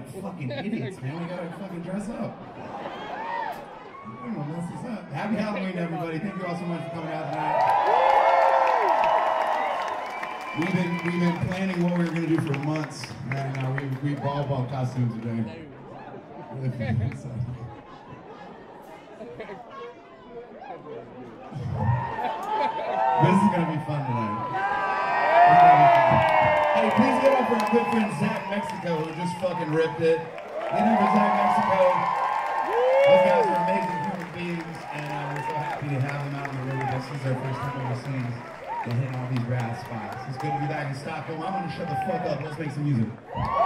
like fucking idiots, man. We gotta fucking dress up. I'm gonna mess this up. Happy Halloween, everybody. Thank you all so much for coming out tonight. We've been planning what we were gonna do for months, and we ball costumes today. Really fun, so. This is gonna be fun tonight. Hey, please give up for our good friend Zach Mexico, who just fucking ripped it. Give it for Zach Mexico. Those guys are amazing human beings, and we're so happy to have them out on the road with us. This is our first time overseas and hitting all these rad spots. It's good to be back in Stockholm. I'm gonna shut the fuck up. Let's make some music.